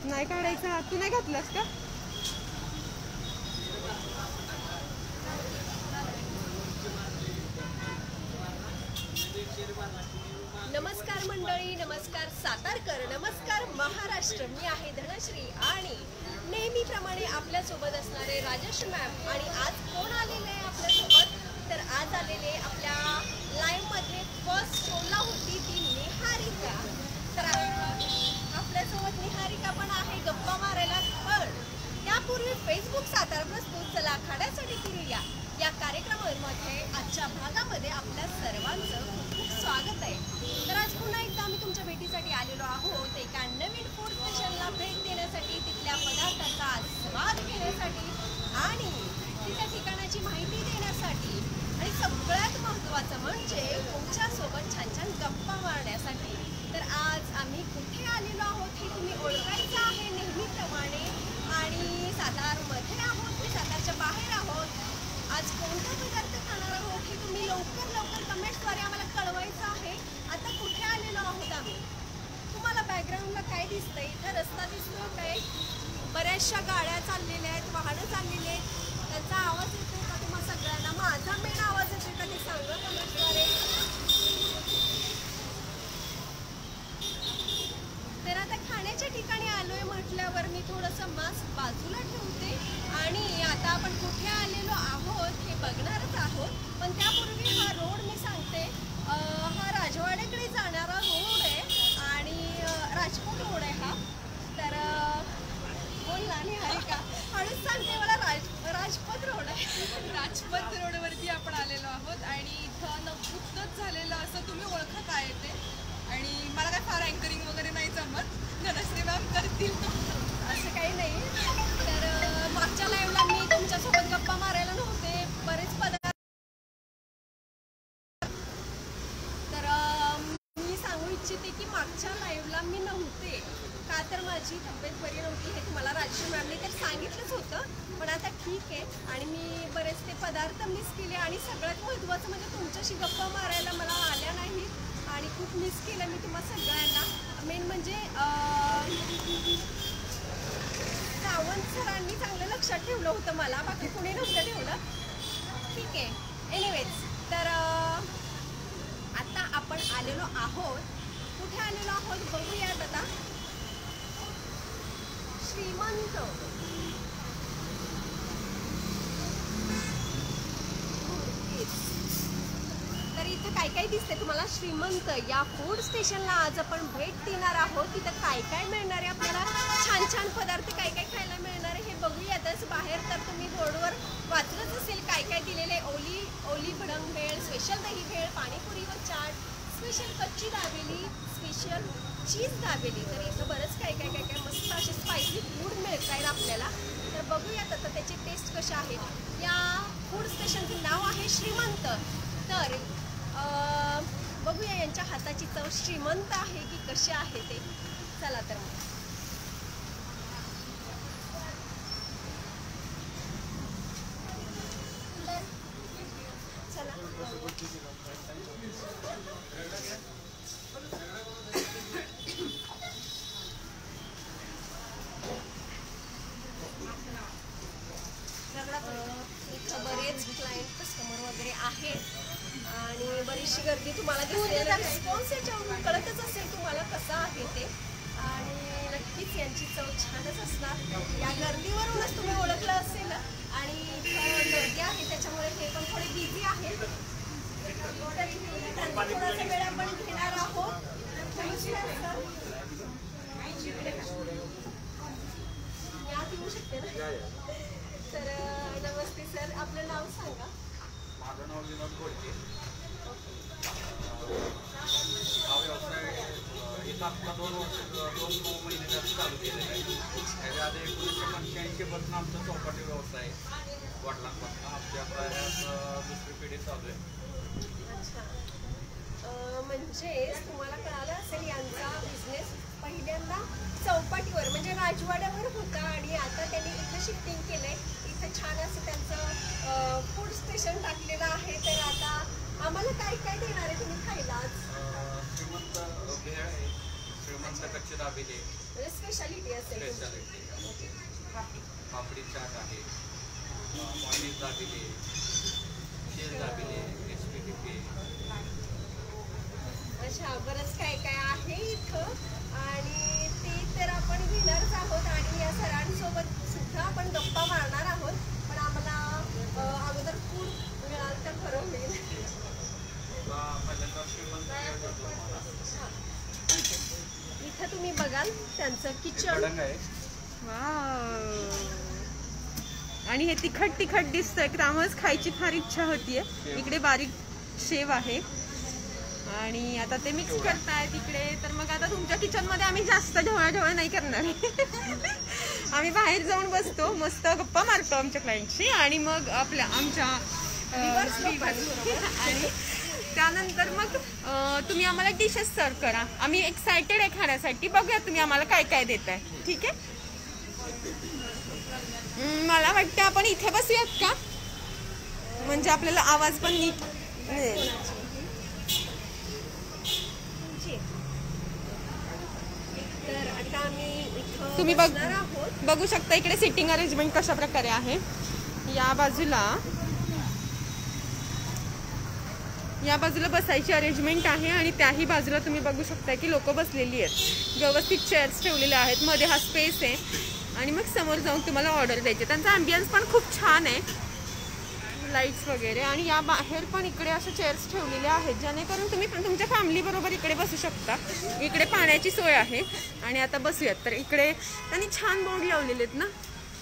नाही काढायचा हात. तू नाही घातलास का? नमस्कार मंडळी, नमस्कार सातारकर, नमस्कार महाराष्ट्र. मी आहे धनश्री आणि नेहमीप्रमाणे आपल्यासोबत असणारे राजश्री मॅम. आणि आज कोण आलेले आहे आपल्यासोबत? तर आज आलेले आपल्या लाईव्हमध्ये फर्स्ट शोला होती ती निहारिका. तर आपल्यासोबत निहारिका पण आहे गप्पा मारायला. पण त्यापूर्वी फेसबुक सातारा प्रस्तुत चला आखाड्यासाठी फिरूया या कार्यक्रमामध्ये आजच्या भागामध्ये आपल्या सर्वांचं खूप स्वागत आहे. तर आज पुन्हा एकदा आम्ही तुमच्या भेटीसाठी आलेलो आहोत एका नवीन फूड स्टेशनला भेट देण्यासाठी, तिथल्या पदार्थाचा आस्वाद घेण्यासाठी आणि तिथल्या ठिकाणाची माहिती देण्यासाठी आणि सगळ्यात महत्त्वाचं म्हणजे तुमच्यासोबत छान छान गप्पा मारण्यासाठी. तर आज आम्ही कुठे आलेलो आहोत हे तुम्ही ओळखायचं आहे नेहमीप्रमाणे. आणि सातारमध्ये आहोत की सातारच्या बाहेर आहोत, आज कोणता पदार्थ खाणार आहोत हे तुम्ही लवकर कमेंट्सद्वारे आम्हाला कळवायचं आहे. आता कुठे आलेलो आहोत आम्ही? तुम्हाला बॅकग्राऊंडला काय दिसतंय? इथं रस्ता दिसतो काय? बऱ्याचशा गाड्या चाललेल्या आहेत, वाहनं चाललेली आहेत. त्यांचा आवाज येतोय का तुम्हाला सगळ्यांना? माझा मेन आवाज येतोय का ते सांगा कमेंट्सद्वारे. तर आता खाण्याच्या ठिकाणी आलोय म्हटल्यावर मी थोडंसं मास्क बाजूला ठेवते. आणि आता आपण कुठे आलेलो आहोत हे बघणारच आहोत. पण त्यापूर्वी हा रोड मी सांगते, हा राजवाड्याकडे जाणारा रोड आहे आणि राजपूत रोड आहे हा. तर बोल ना निहारिका, हळूच सांगते मला. राजपथ रोड आहे. राजपथ रोडवरती आपण आलेलो आहोत आणि इथं नुकतंच झालेलं असं तुम्ही ओळखा काय येते. आणि मला काय फार अँकरिंग वगैरे नाही जमत, धनश्री मॅम करतील असं काही नाही. तर मागच्या लाईव्हला मी तुमच्यासोबत गप्पा मारायला नव्हते, बरेच पदार्थ. तर मी सांगू इच्छिते की मागच्या लाईव्हला मी नव्हते का तर माझी तब्येत बरी नव्हती. हे तुम्हाला राजश्री मॅमने तर सांगितलंच होतं. पण आता ठीक आहे. आणि मी बरेच ते पदार्थ मिस केले आणि सगळ्यात महत्त्वाचं म्हणजे तुमच्याशी गप्पा मारायला मला आल्या नाहीत आणि खूप मिस केलं मी तुम्हा सगळ्यांना. मेन म्हणजे सावंत सरांनी चांगलं लक्षात ठेवलं होतं मला, बाकी कुणी नव्हतं ठेवलं. ठीक आहे. एनिवेज, तर आता आपण आलेलो आहोत. कुठे आलेलो आहोत बघूयात आता. श्रीमंत. तर इथं काय काय दिसते तुम्हाला? श्रीमंत या फूड स्टेशनला आज आपण भेट देणार आहोत. तिथं काय काय मिळणार आहे आपल्याला? छान छान पदार्थ काय काय खायला मिळणार आहे हे बघूयातच. बाहेर तर तुम्ही बोर्डवर वाचलंच असेल काय काय दिलेले. ओली भडंग भेळ, स्पेशल दही भेळ, पाणीपुरी व चाट, स्पेशल कच्ची दाबेली, स्पेशल चीज दाबेली. तर इथं बरंच काय काय काय काय मस्त असे स्पायसी फूड मिळत आहेत आपल्याला. तर बघूयात आता त्याची टेस्ट कशा आहेत. या फूड स्टेशनचं नाव आहे श्रीमंत. तर बघूया यांच्या हाताची चव श्रीमंत आहे की कशी आहे ते. चला तर मग. चला इथं बरेच क्लायंट कस्टमर वगैरे आहेत आणि बरीचशी गर्दी तुम्हाला दिसते. रिस्पॉन्स याच्यावरून कळतच असेल तुम्हाला कसं आहे ते. आणि नक्कीच यांची चव छानच असणार. या गर्दीवरूनच तुम्ही ओळखलं असेल. आणि इथं गर्दी आहे त्याच्यामुळे हे पण थोडे बिझी आहेत. थोडासा वेळ आपण घेणार आहोत. यात येऊ शकते ना? तर नमस्ते सर, आपलं नाव सांगा. माझं नाव विनोद गोडके. हा व्यवसाय इथं आत्ता 2 महिने झाले चालू केलेला आहे. त्याच्या आधी 1985 आमचा चौपाटी व्यवसाय वडिलांपासून आमच्या ह्यात दुसरी पिढी चालू आहे. म्हणजे तुम्हाला कळालं असेल यांचा बिझनेस पहिल्यांदा चौपाटीवर म्हणजे राजवाड्यावर होता आणि आता त्यांनी इथं शिफ्टिंग केलंय. इथं छान असं त्यांचं फूड स्टेशन टाकलेलं आहे. तर आता आम्हाला काय काय देणार आहे तुम्ही खायला आज? श्रीमंत भेळ आहे, श्रीमंत कच्ची दाबेली, म्हणजे स्पेशालिटी असेल तुमची. स्पेशालिटी पापडी चाट आहे, morning dabeli, shell dabeli, recipe टिपी. अच्छा, बरंच काय काय आहे इथं आणि ते तर आपण घेणारच आहोत आणि या सरांसोबत सुद्धा आपण गप्पा मारणार आहोत. पण आम्हाला अगोदर फूड मिळालं तर खरं होईल. पहिल्यांदा श्रीमंत हा. इथं तुम्ही बघाल त्यांचं किचन. कडंग आहे. आणि हे तिखट तिखट दिसतंय त्यामुळेच खायची फार इच्छा होतीये. इकडे बारीक शेव आहे आणि आता ते मिक्स करतायत इकडे. तर मग आता तुमच्या किचन मध्ये आम्ही जास्त ढवळाढवळ नाही करणार आहे. आम्ही बाहेर जाऊन बसतो, मस्त गप्पा मारतो आमच्या क्लायंटशी आणि मग आमच्या आणि त्यानंतर मग तुम्ही आम्हाला डिशेस सर्व करा. आम्ही एक्सायटेड आहे खाण्यासाठी. बघूया तुम्ही आम्हाला काय काय देताय. ठीक आहे, मला वाटतं आपण इथे बसूयात का, म्हणजे आपल्याला आवाज पण नीट मिळेल. तर आता आम्ही इथं तुम्ही बसणार आहोत. बघू शकता इकडे सिटिंग अरेंजमेंट कशा प्रकारे आहे. या बाजूला बसायची अरेंजमेंट आहे आणि त्याही बाजूला तुम्ही बघू शकता की लोक बसलेली आहेत. व्यवस्थित चेअर्स ठेवलेल्या आहेत. मध्ये हा स्पेस आहे आणि मग समोर जाऊन तुम्हाला ऑर्डर द्यायची. त्यांचा ॲम्बियन्स पण खूप छान आहे, लाईट्स वगैरे. आणि या बाहेर पण इकडे अशा चेअर्स ठेवलेल्या आहेत जेणेकरून तुम्ही पण तुमच्या फॅमिली बरोबर इकडे बसू शकता. इकडे पाण्याची सोय आहे आणि आता बसूयात. तर इकडे त्यांनी छान बोर्ड लावलेले आहेत ना.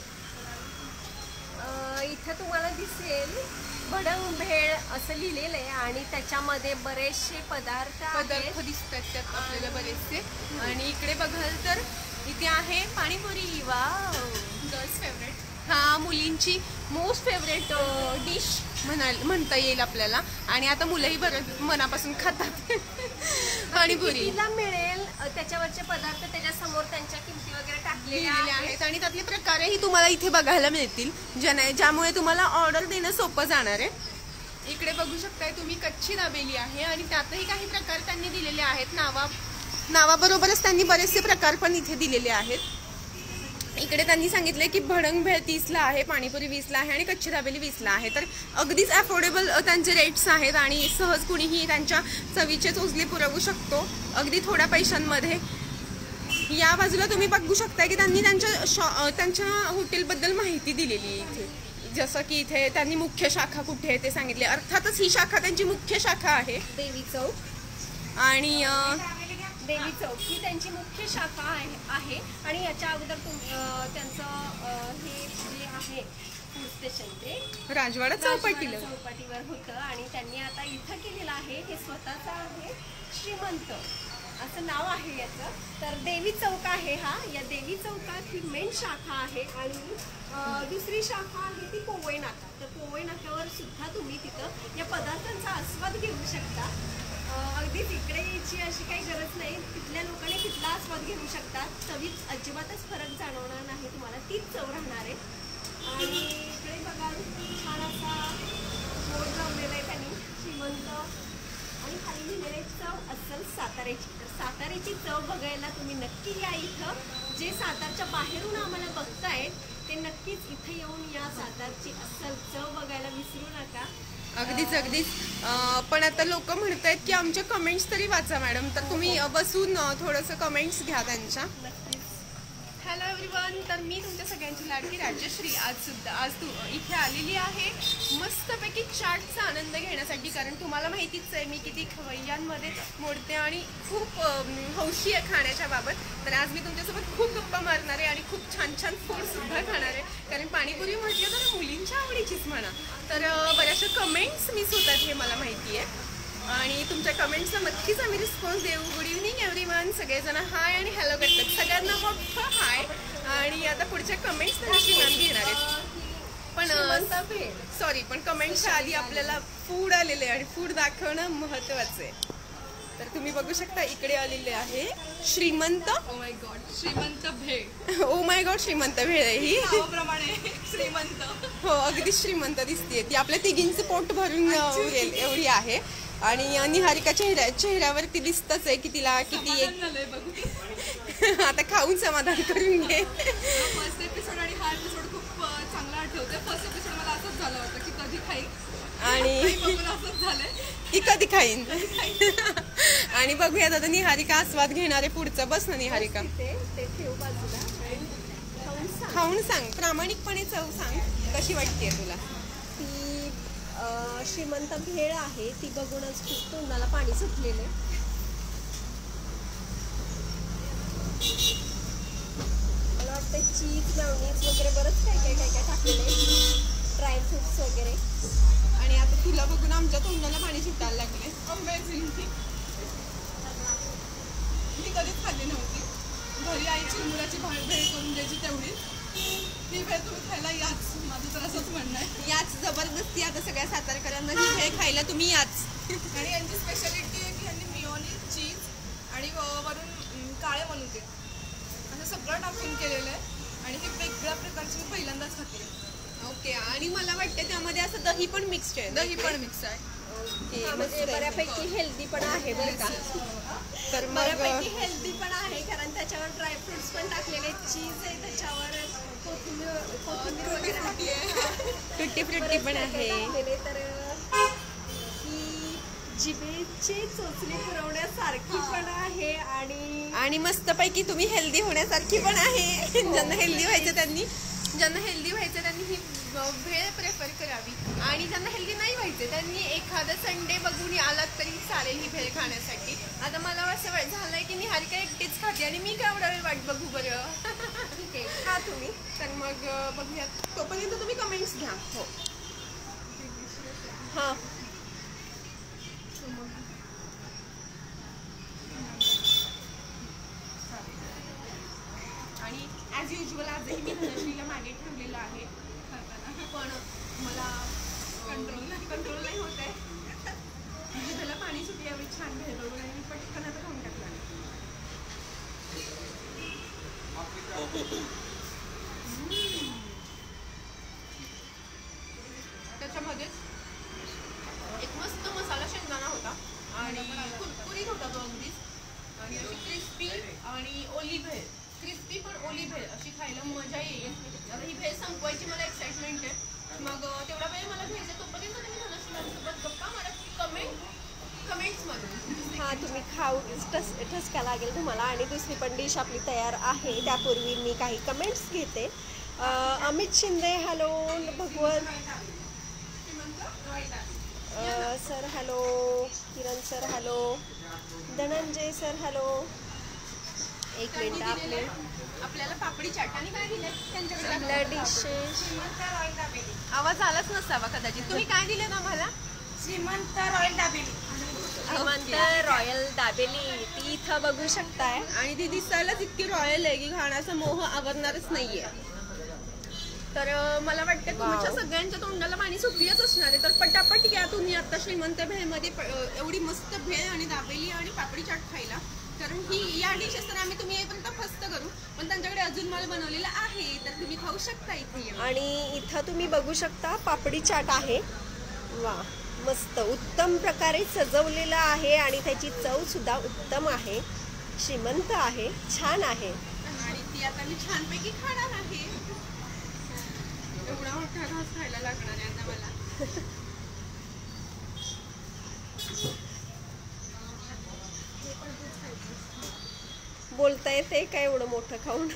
इथं तुम्हाला दिसेल भडंग भेळ असं लिहिलेलं आहे आणि त्याच्यामध्ये बरेचसे पदार्थ दिसतात त्यात आपल्याला बरेचसे. आणि इकडे बघाल तर इथे आहे पाणीपुरी. Wow, girls favourite. हा मुलींची मोस्ट फेवरेट डिश म्हणता येईल आपल्याला. आणि आता मुलंही बरं मनापासून खातात पाणीपुरी. तिला मिळेल त्याच्यावरचे पदार्थ त्याच्यासमोर त्यांच्या किमती वगैरे टाकलेल्या आहेत आणि त्यातले प्रकारही तुम्हाला इथे बघायला मिळतील ज्यामुळे तुम्हाला ऑर्डर देणं सोपं जाणार आहे. इकडे बघू शकताय तुम्ही कच्ची दाबेली आहे आणि त्यातही काही प्रकार त्यांनी दिलेले आहेत. नावाबरोबरच त्यांनी बरेचसे प्रकार पण इथे दिलेले आहेत. इकडे त्यांनी सांगितले की भडंग भेळ 30ला आहे, पाणीपुरी 20ला आहे आणि कच्ची दाबेली 20ला आहे. तर अगदीच अफोर्डेबल त्यांचे रेट्स आहेत आणि सहज कुणीही त्यांच्या चवीचे चोचले पुरवू शकतो अगदी थोड्या पैशांमध्ये. या बाजूला तुम्ही बघू शकता की त्यांनी त्यांच्या हॉटेलबद्दल माहिती दिलेली आहे इथे. जसं की इथे त्यांनी मुख्य शाखा कुठे आहे ते सांगितले. अर्थातच ही शाखा त्यांची मुख्य शाखा आहे देवी चौक. आणि देवी चौक ही त्यांची मुख्य शाखा आहे. आणि याच्या अगोदर त्यांचं हे जे आहे फूड स्टेशन ते राजवाडा चौपाटीवर होतं आणि त्यांनी आता इथं केलेलं आहे. हे स्वतःचं आहे, श्रीमंत असं नाव आहे याचं. तर देवी चौक आहे हा. या देवी चौकात ही मेन शाखा आहे आणि दुसरी शाखा आहे ती पोवई नाका. तर पोवई नाक्यावर सुद्धा तुम्ही तिथं या पदार्थांचा आस्वाद घेऊ शकता. अगदीच इकडे यायची अशी काही गरज नाही. तिथल्या लोकांनी तिथला आस्वाद घेऊ शकतात. चवीत अजिबातच फरक जाणवणार नाही तुम्हाला, तीच चव राहणार आहे. आणि इकडे बघाल छान असा बोर्ड लावलेला आहे त्यांनी, श्रीमंत. आणि खाली लिहिलेले चव अस्सल साताऱ्याची. तर साताऱ्याची चव बघायला तुम्ही नक्की या इथं. जे सातारच्या बाहेरून आम्हाला बघतायत ते नक्कीच इथं येऊन या सातारची अस्सल चव बघायला विसरू नका. अगदीच. पण आता लोक म्हणत आहेत की आमच्या कमेंट्स तरी वाचा मॅडम. तर तुम्ही बसून थोडंसं कमेंट्स घ्या त्यांच्या. Hello everyone. तर मी तुमच्या सगळ्यांची लाडकी राजश्री आज इथे आलेली आहे मस्तपैकी चाटचा आनंद घेण्यासाठी. कारण तुम्हाला माहितीच आहे मी किती खवय्यांमध्ये मोडते आणि खूप हौशी आहे खाण्याच्या बाबत. तर आज मी तुमच्यासोबत खूप गप्पा मारणार आहे आणि खूप छान छान फूडसुद्धा खाणार आहे. कारण पाणीपुरी म्हटलं तर मुलींच्या आवडीचीच म्हणा. तर बऱ्याचशा कमेंट्स मिस होतात हे मला माहिती आहे आणि तुमच्या कमेंट्सला नक्कीच आम्ही रिस्पॉन्स देऊ. Good evening everyone. सगळेजण हाय आणि हॅलो करतात. सगळ्यांना मोठं हाय. आणि आता पुढच्या कमेंट्स त्यांची मॅम घेणार आहेत. पण कमेंट्सच्या आधी आपल्याला फूड आलेले आणि फूड दाखवणं महत्त्वाचं आहे. तर तुम्ही बघू शकता इकडे आलेले आहे श्रीमंत. ओ माय गॉड श्रीमंत भेळ आहे ही. श्रीमंत. हो, अगदी श्रीमंत दिसते ती. आपल्या तिघींचं पोट भरून उरेल एवढी आहे. आणि निहारिका चेहऱ्यावरती दिसतच आहे की तिला किती आता खाऊन समाधान करून घे. फर्स्ट एपिसोड आणि हा एपिसोड खूप चांगला आठवतोय. फर्स्ट एपिसोड मला असंच झालं होतं की कधी खाईन आणि बघून असंच झालंय की कधी खाईन. आणि बघूयात आता निहारिका आस्वाद घेणारे पुढचं. बस ना निहारिका, ते ठेव बाजूला आणि खाऊन सांग. खाऊन सांग, प्रामाणिकपणे चव सांग कशी वाटते तुला. ती श्रीमंत भेळ आहे, ती बघूनच खूप तोंडाला पाणी सुटलेलं आहे. मला वाटतं चीज मेयोनीज वगैरे बरंच काय टाकलेलं आहे, ड्रायफ्रुट्स वगैरे. आणि आता तुला बघून आमच्या तोंडाला पाणी सुटायला लागले. अमेझिंग. मी कधीच खाल्ली नव्हती. घरी आई चिरमुऱ्याची भेळ करून द्यायची तेवढीच. ही भेळ तुम्ही खायला याच, माझं तर असंच म्हणणं आहे. याच जबरदस्ती आता सगळ्या सातारकरांना ही भेळ खायला तुम्ही याच. आणि यांची स्पेशालिटी आहे की यांनी मियोनीज, चीज आणि वरून काळे मनुके असं सगळं टाकून केलेलं आहे. आणि हे वेगळ्या प्रकारची मी पहिल्यांदाच खाते. ओके. आणि मला वाटतं त्यामध्ये असं दही पण मिक्स्ड आहे. दही पण मिक्स आहे. ओके, हा, म्हणजे बऱ्यापैकी हेल्दी पण आहे बरं का. तर मग बऱ्यापैकी हेल्दी पण आहे, कारण त्याच्यावर ड्रायफ्रुट्स पण टाकलेले, चीज आहे त्याच्यावर, कोथिंबीर वगैरे टुट्टी फ्रुट्टी पण आहे. टाकलेले. तर ही जिभेची चोचली पुरवण्यासारखी पण आहे आणि मस्तपैकी तुम्ही हेल्दी होण्यासारखी पण आहे. ज्यांना हेल्दी व्हायचं त्यांनी ही भेळ प्रेफर करावी. आणि ज्यांना हेल्दी नाही व्हायचं त्यांनी एखादं संडे बघून आलात तरी चालेल ही भेळ खाण्यासाठी. आता मला असं झालंय की निहारिका एकटीच खाते आणि मी केवढा वेळ वाट बघू बरं. ठीक आहे, खा तुम्ही. तर मग बघूयात. तोपर्यंत तुम्ही कमेंट्स घ्या. हो, हां. आणि ॲज युजल आजही मी धनश्रीला मागे ठेवलेलं आहे पण मला कंट्रोल नाही होत आहे. म्हणजे त्याला पाणी सुटी यावी छान भेळ बघून आणि मी पटकन आता खाऊन टाकला. त्याच्यामध्ये एक मस्त मसाला शेंगदाणा होता आणि कुरकुरीत होता तो अगदीच. आणि अशी क्रिस्पी आणि ओली भेळ, क्रिस्पी पण ओली भेळ अशी खायला मजा येईल. आता ही भेळ संपवायची मला एक्साइटमेंट आहे. मग तेवढा वेळ मला घ्यायचा. तोपर्यंत तुम्ही धनश्रीसोबत गप्पा मारा. कमेंट्समधून हां, तुम्ही खाऊ ठसका लागेल तुम्हाला. आणि दुसरी पण डिश आपली तयार आहे, त्यापूर्वी मी काही कमेंट्स घेते. Amit Shinde hello, Bhagwat sir hello, Kiran sir hello, Dhananjay sir hello. एक मिनिट. आपल्याला पापडी चाट आणि काय दिलं त्यांच्याकडे आपल्या डिशेस आवाज आलाच नसावा कदाचित. तुम्ही काय दिलं ना मला? श्रीमंत रॉयल दाबेली. श्रीमंत रॉयल दाबेली, ती इथं बघू शकताय. आणि ती दिसायलाच इतकी रॉयल आहे की खाण्याचा मोह आवरणारच नाहीये. तर मला वाटतं तुमच्या सगळ्यांच्या तोंडाला पाणी सुटलीच असणार आहे. तर पटापट या तुम्ही आता श्रीमंत भेळमध्ये एवढी मस्त भेळ आणि दाबेली आणि पापडी चाट खायला. कारण ही या डिशेस तर आम्ही तुम्ही येईपर्यंत फस्त करू, पण त्यांच्याकडे अजून माल बनवलेला आहे तर तुम्ही खाऊ शकता इथे. आणि इथं तुम्ही बघू शकता पापडी चाट आहे. वा, मस्त उत्तम प्रकारे सजवलेलं आहे आणि त्याची चव सुद्धा उत्तम आहे, श्रीमंत आहे, छान आहे. आणि ती आता मी छानपैकी खाणार आहे. एवढा मोठा घास खायला लागणार आहे आता मला. बोलता येते काय एवढं मोठं खाऊन?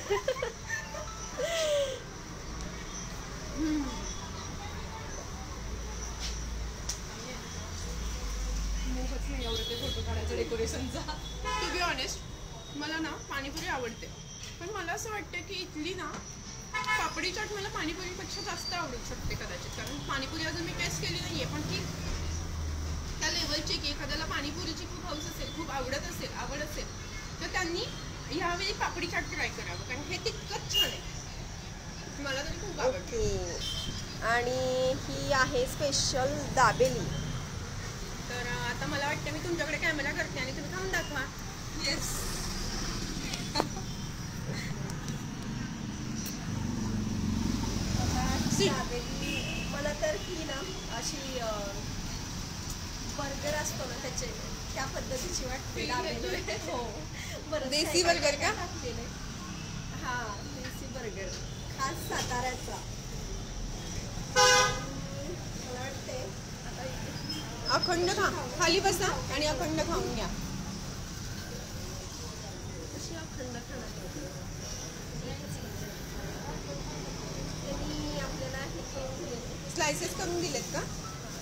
फोटो काढायचा डेकोरेशनचा. टू बी ऑनेस्ट मला ना पाणीपुरी आवडते, पण मला असं वाटतं की इथली ना पापडी चाट मला पाणीपुरीपेक्षा जास्त आवडू शकते कदाचित. कारण पाणीपुरी अजून मी टेस्ट केली नाहीये, पण ती त्या लेवलची की एखाद्याला पाणीपुरीची खूप हौस असेल, खूप आवड असेल तर त्यांनी यावेळी पापडी चाट ट्राय करावं. कारण हे तितकंच छान आहे, मला तरी खूप आवडते. ओके. आणि ही आहे स्पेशल दाबेली. तर आता मला वाटतं मी तुमच्याकडे कॅमेरा करते आणि तुम्ही खाऊन दाखवा. येस. दाबेली मला तर ही ना अशी बर्गर असतो ना त्या पद्धतीची वाटते दाबेली. हो, बरंच देसी काय बर्गर का? टाकलेलं आहे. हा, देसी बर्गर खास साताऱ्याचा. मला वाटते आता अखंड खा, खाली बसा आणि अखंड खाऊन घ्या. कशी अखंड खाणार त्यांनी आपल्याला हे करून दिलेलं. स्लायसेस करून दिलेत का?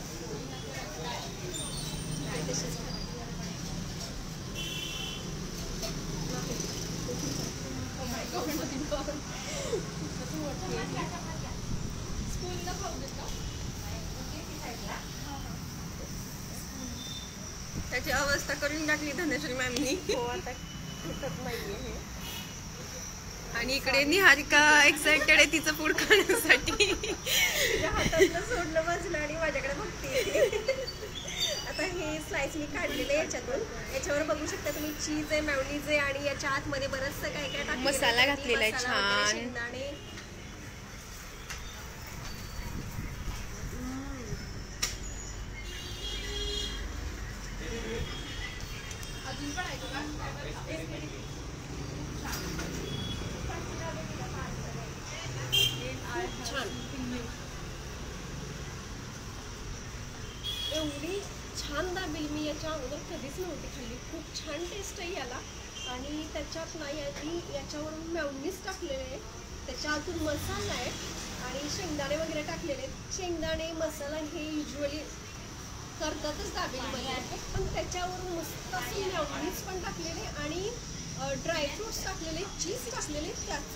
तसेच त्याची अवस्था करून टाकली धनश्री मॅमनी. हो, आता भेटत नाहीये हे. आणि इकडे निहारिका एक्साइटेड आहे तिचं फूड खाण्यासाठी. तिच्या हातातलं सोडलं बाजूला आणि माझ्याकडे बघते. आता हे स्लाइस मी काढलेले याच्यातून. याच्यावर बघू शकता तुम्ही चीज आहे, मॅयोनीज आहे आणि याच्या आतमध्ये बरंचसं काय काय टाकलेलं आहे. मसाला घातलेला आहे मसाला वगैरे, छान. शेंगदाणे. छान. एवढी छान दाबेली मी याच्या अगोदर कधीच नव्हती खाल्ली. खूप छान टेस्ट आहे याला. आणि त्याच्यात नाही याच्यावरून मेयोनीज टाकलेले आहे, त्याच्या आतून मसाला आहे आणि शेंगदाणे वगैरे टाकलेले आहेत. शेंगदाणे मसाला हे युजली करतातच दाबेलीमध्ये, पण त्याच्यावरून मस्त असे मेयोनीज पण टाकलेले आणि ड्रायफ्रुट्स टाकलेले, चीज टाकलेले.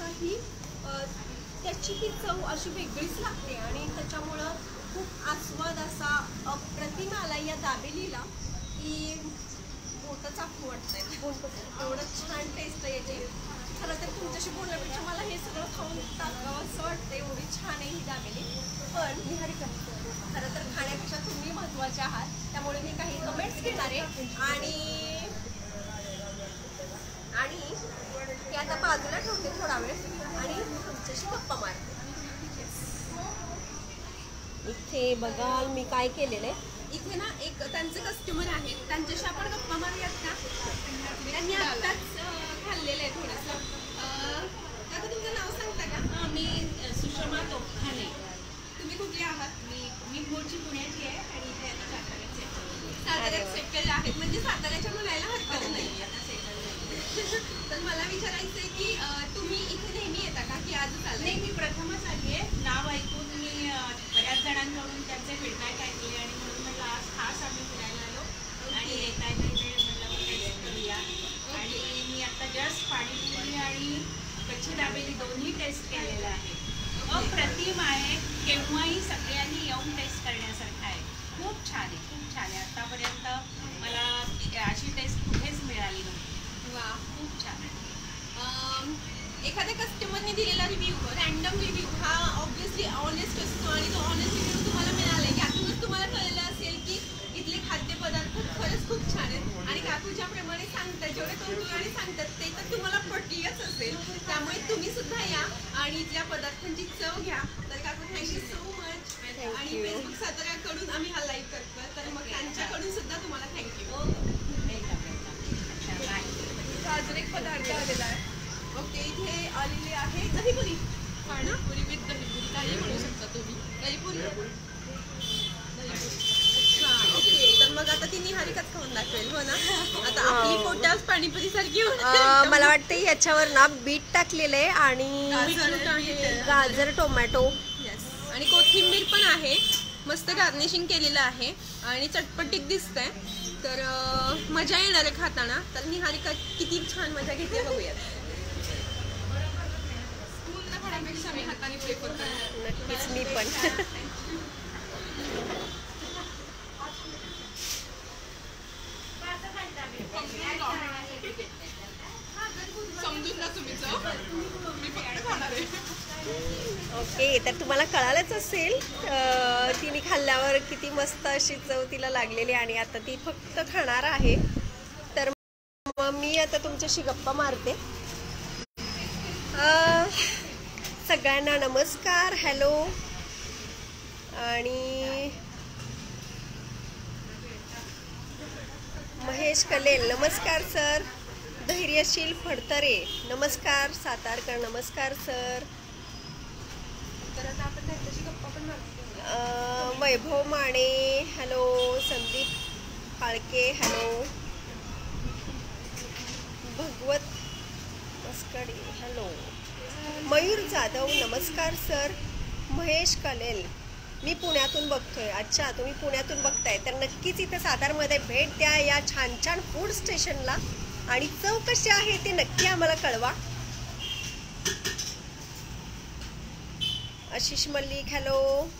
त्याची ही चव अशी वेगळीच लागते आणि त्याच्यामुळं खूप आस्वाद असा अप्रतिम आला या दाबेलीला की मोठं चाकू वाटतंय. एवढं छान टेस्ट आहे याची. खरं तर तुमच्याशी बोलण्यापेक्षा मला हे सगळं खाऊन टाकावं असं वाटतं. एवढी छान आहे ही दाबेली. पण खरं तर खाण्यापेक्षा तुम्ही महत्त्वाचे आहात, त्यामुळे मी काही कमेंट्स घेणार आहे आणि ते आता बाजूला ठेवते थोडा वेळ आणि तुमच्याशी गप्पा मारते. इथे बघाल मी काय केलेलं आहे. इथे ना एक त्यांचे कस्टमर आहेत, त्यांच्याशी आपण गप्पा मारूयात का? त्यांनी आत्ताच खाल्लेलं आहे थोडंसं. काका तुमचं नाव सांगता का? मी सुषमा तोफखाने. तुम्ही कुठले आहात? मी मूळची पुण्याची आहे आणि इथे आता साताऱ्याची आहे. साताऱ्यात सेटल आहेत, म्हणजे साताऱ्याच्या म्हणायला हरकत नाही. तर मला विचारायचं आहे की तुम्ही इथे नेहमी येता का की आजच आले? नाही, मी प्रथमच आली आहे. नाव ऐकून मी बऱ्याच जणांकडून त्यांचे फीडबॅक ऐकले आणि म्हणून म्हटलं आज खास आम्ही फिरायला आलो आणि येता येता इथे म्हटलं टेस्ट करूया. आणि मी आता जस्ट पाणीपुरी आणि कच्ची दाबेली दोन्ही टेस्ट केलेलं आहे. अप्रतिम आहे. केव्हाही सगळ्यांनी येऊन टेस्ट करण्यासारखं आहे. खूप छान आहे, खूप छान आहे. आतापर्यंत मला अशी टेस्ट कुठेच मिळाली नव्हती. वा, खूप छान आहे. एखाद्या कस्टमरने दिलेला रिव्ह्यू, रँडम रिव्ह्यू हा ऑब्व्हियसली ऑनेस्ट असतो आणि तो ऑनेस्ट रिव्ह्यू तुम्हाला मिळाला आहे. यातूनच तुम्हाला कळलं असेल की इथले खाद्यपदार्थ खरंच खूप छान आहेत आणि काकू ज्याप्रमाणे सांगतात, जेवढे कौतुकाने सांगतात ते तर तुम्हाला पटलीच असेल. त्यामुळे तुम्ही सुद्धा या आणि इथल्या पदार्थांची चव घ्या. तर काकू थँक्यू सो मच. आणि फेसबुक साताऱ्याकडून आम्ही हा लाईव्ह करतो, तर मग त्यांच्याकडून सुद्धा तुम्हाला थँक्यू. अजून एक पदार्थ आलेला आहे. ओके, इथे आलेले आहे दहीपुरी. पाणीपुरी विथ दहीपुरी काही म्हणू शकता तुम्ही. दहीपुरी. अच्छा, ओके. तर मग आता ती निहारिकाच खाऊन दाखवेल हो ना. आता आपली पोटास पाणीपुरी सारखी मला वाटतं याच्यावर ना बीट टाकलेलं आहे आणि गाजर, टोमॅटो आणि कोथिंबीर पण आहे. मस्त गार्निशिंग केलेलं आहे आणि चटपटीत दिसतंय. तर मजा येणार आहे खाताना. तर निहारिका किती छान मजा घेते बघूयात. स्पूनला खाण्यापेक्षा मी हाताने प्रेफर करते. नक्कीच मी पण. समजून ना तुम्ही चव, मी फक्त खाणार आहे. ओके, तर तुम्हाला कळालंच असेल तिने खाल्ल्यावर किती मस्त अशी चव तिला लागलेली आणि आता ती फक्त खाणार आहे. तर मग मी आता तुमच्याशी गप्पा मारते. सगळ्यांना नमस्कार, हॅलो. आणि महेश कलेल, नमस्कार सर. धैर्यशील फडतरे नमस्कार सातारकर. नमस्कार सर. तर आता आपण त्यांच्याशी गप्पा पण मारतो. Vaibhav Mane hello. Sandeep Phalke hello. Bhagwat Maskadi hello. Mayur Jadhav नमस्कार सर. महेश कलेल मी पुण्यातून बघतोय. अच्छा तुम्ही पुण्यातून बघताय तर नक्कीच इथं सातारमध्ये भेट द्या या छान छान फूड स्टेशनला आणि चव कशी आहे ते नक्की आम्हाला कळवा. आशिष मल्लिक हॅलो.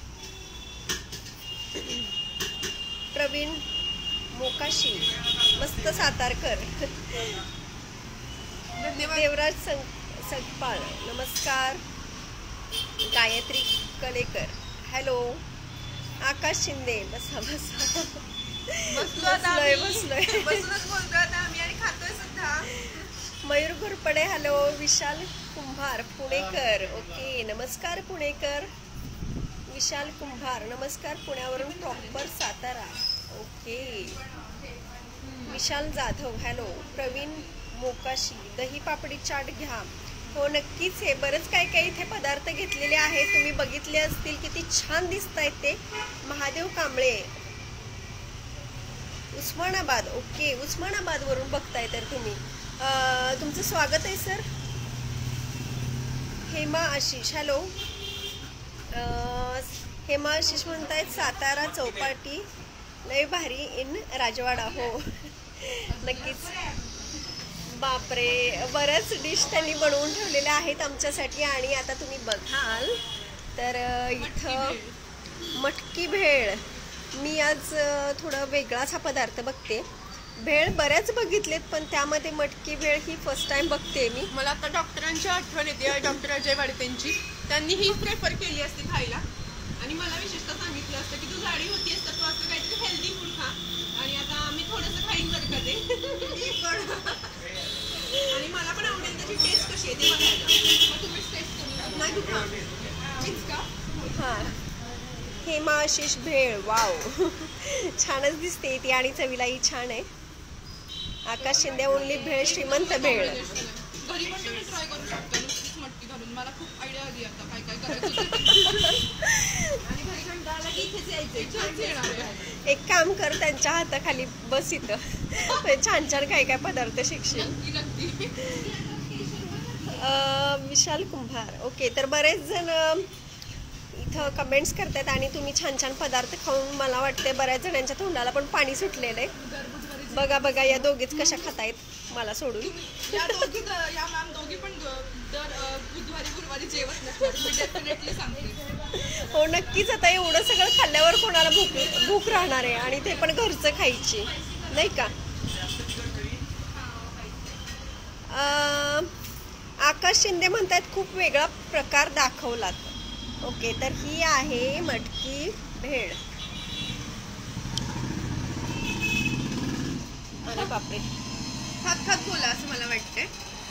प्रवीण मोकाशी मस्त सातारकर. देवराज संगपाळ नमस्कार. गायत्री कलेकर हॅलो. आकाश शिंदे बसा बसा. बसलोय बसूनच बोलतोय आता आम्ही आणि खातोय सुद्धा. मयूर घोरपडे हॅलो. विशाल कुंभार पुणेकर ओके नमस्कार पुणेकर. विशाल कुंभार नमस्कार पुण्यावरून proper Satara okay. Vishal Jadhav hello. Pravin Mokashi dahi papdi chaat घ्या. हो नक्कीच. हे बरंच काय काय इथे पदार्थ घेतलेले आहेत तुम्ही बघितले असतील किती छान दिसत आहेत ते. महादेव कांबळे उस्मानाबाद ओके. उस्मानाबाद वरून बघताय तर तुम्ही तुमचं स्वागत आहे सर. हेमा आशिष हॅलो. हेमा आशिष म्हणतायत सातारा चौपाटी लय भारी इन राजवाडा. हो नक्कीच. बापरे बऱ्याच डिश त्यांनी बनवून ठेवलेल्या आहेत आमच्यासाठी आणि आता तुम्ही बघाल तर इथं मटकी भेळ. मी आज थोडं वेगळाच हा पदार्थ बघते. भेळ बऱ्याच बघितलेत पण त्यामध्ये मटकी भेळ ही फर्स्ट टाइम बघते मी. मला आता डॉक्टरांची आठवण येते. डॉक्टर अजय वाडतेंची. त्यांनी ही प्रेफर केली असती खायला आणि मला विशेषतः सांगितलं असतं की तू जाडी होती असतं तू असं काहीतरी हेल्दी फूड खा आणि आता मी थोडंसं खाईन बरं का ते. आणि मला पण आवडेल त्याची टेस्ट कशी आहे ते बघायला. मग तुम्हीच टेस्ट करून नाही तू खा मीच का. हां हेमा आशिष भेळ वाव छानच दिसते ती आणि चवीलाही छान आहे. आकाश शिंदे ओनली भेळ श्रीमंत भेळ. घरी पण तुम्ही ट्राय करू शकता नुसतीच मटकी घालून. मला खूप आयडिया आली आता काय काय करायचं. आणि घरी कंटाळा आला की इथेच यायचं. एक काम कर त्यांच्या हाताखाली बस इथं छान छान काय काय पदार्थ शिकशील. विशाल कुंभार ओके. तर बरेच जण इथं कमेंट्स करतात आणि तुम्ही छान छान पदार्थ खाऊन मला वाटते बऱ्याच जणांच्या तोंडाला पण पाणी सुटलेलं आहे. बघा बघा या दोघीच कशा खातायत मला सोडून. या मॅम दोघी पण दर बुधवारी गुरुवारी जेवत नसतात. मी डेफिनेटली सांगते. हो नक्कीच. आता एवढं सगळं खाल्ल्यावर कोणाला भूक राहणार आहे आणि ते पण घरचं खायची नाही का. आकाश शिंदे म्हणतात खूप वेगळा प्रकार दाखवलात ओके. तर ही आहे मटकी भेळ. अरे बापरे खात खात बोला असं मला वाटतंय.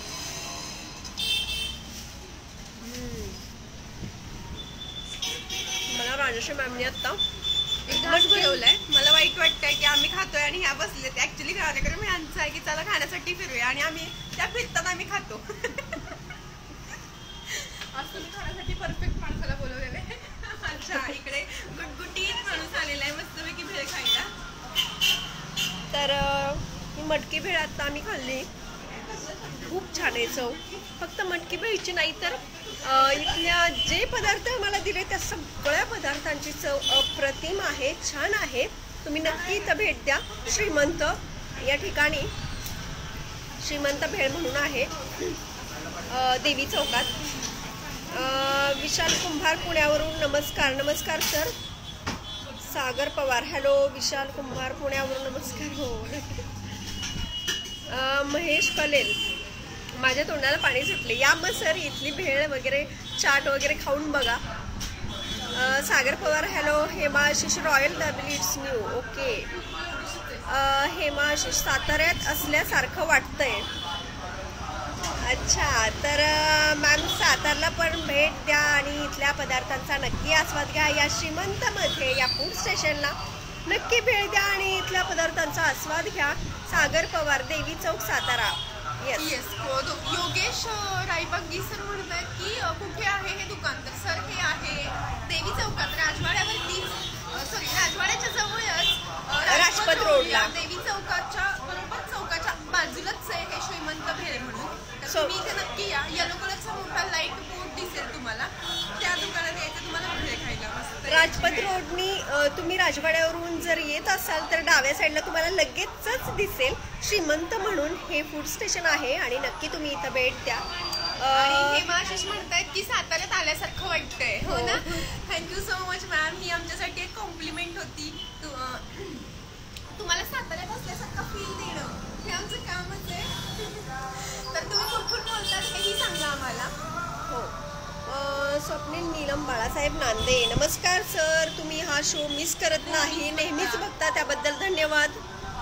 मला राजश्री मॅमने आता एक घास बनवलाय. मला वाईट वाटतंय की आम्ही खातोय आणि ह्या बसले. ते ऍक्च्युली कार्यक्रम ह्यांचा आहे की चला खाण्यासाठी फिरूया आणि आम्ही त्या फिरतात आम्ही खातो. आज तुम्ही खाण्यासाठी परफेक्ट माणसाला बोलवलेलं आहे. अच्छा इकडे गुटगुटीत माणूस आलेला आहे मस्तपैकी भेळ खायला. तर ही मटकी भेळ आता आम्ही खाल्ली. खूप छान आहे चव. फक्त मटकी भेळची नाही तर इथल्या जे पदार्थ मला दिले त्या सगळ्या पदार्थांची चव अप्रतिम आहे छान आहे. तुम्ही नक्की इथं भेट द्या. श्रीमंत या ठिकाणी श्रीमंत भेळ म्हणून आहे देवी चौकात. विशाल कुंभार पुण्यावरून नमस्कार. नमस्कार सर. सागर पवार हॅलो. विशाल कुंभार पुण्यावरून नमस्कार. हो महेश कलेल माझ्या तोंडाला पाणी सुटले. या मग सर इथली भेळ वगैरे चाट वगैरे खाऊन बघा. Sagar Pawar hello. Hema Ashish royal double it's new okay. Hema Ashish साताऱ्यात असल्यासारखं वाटतंय. अच्छा तर मॅम सातारला पण भेट द्या आणि इथल्या पदार्थांचा नक्की आस्वाद घ्या. या श्रीमंतमध्ये या फूड स्टेशनला नक्की भेट द्या आणि इथल्या पदार्थांचा आस्वाद घ्या. सागर पवार देवी चौक सातारा येस. योगेश रायबागी सर म्हणतात की कुठे आहे हे दुकान. तर सर हे आहे देवी चौकात राजवाड्यावरती, सॉरी राजवाड्याच्या जवळच राजपथ रोडला. देवी चौकाच्या बरोबर चौकाच्या बाजूलाच आहे हे श्रीमंत भेळ म्हणून. तर तुम्ही इथे नक्की या. येलो कलरचा मोठा लाईट बोर्ड दिसेल तुम्हाला, त्या दुकानात यायचं तुम्हाला भेळ खायला. मस्त राजपथ रोडनी तुम्ही राजवाड्यावरून जर येत असाल तर डाव्या साईडला तुम्हाला लगेचच दिसेल श्रीमंत म्हणून हे फूड स्टेशन आहे आणि नक्की तुम्ही इथं भेट द्या. आणि हेमा आशिष म्हणतायत की साताऱ्यात आल्यासारखं वाटतंय. हो ना. Thank you so much ma'am. ही आमच्यासाठी एक कॉम्प्लिमेंट होती. तुम्हाला साताऱ्यात असल्यासारखं फील देणं हे आमचं कामच आहे. तर तुम्ही कुठून बोलतात हेही सांगा आम्हाला. हो. स्वप्नील नीलम बाळासाहेब नांदे, नमस्कार सर. तुम्ही हा शो मिस करत नाही, नेहमीच बघता, त्याबद्दल धन्यवाद.